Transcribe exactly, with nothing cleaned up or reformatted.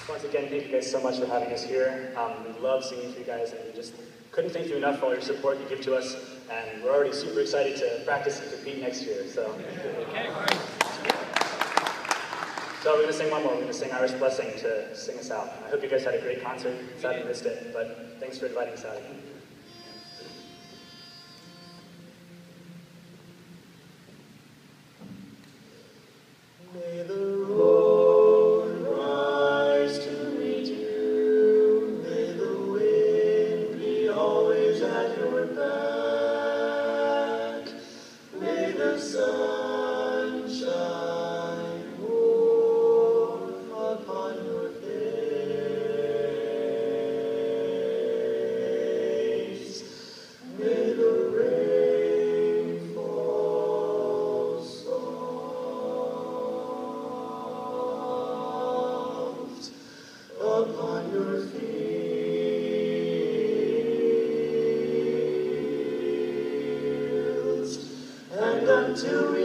Once again, thank you guys so much for having us here. Um, we love singing for you guys, and we just couldn't thank you enough for all your support you give to us. And we're already super excited to practice and compete next year. So, Okay, great. so we're gonna sing one more. We're gonna sing Irish Blessing to sing us out. I hope you guys had a great concert. Sad you missed it, but thanks for inviting us out again. May the road rise to meet you, may the wind be always at your back, may the sun shine warm upon your face, may the rain fall soft upon your fields, and until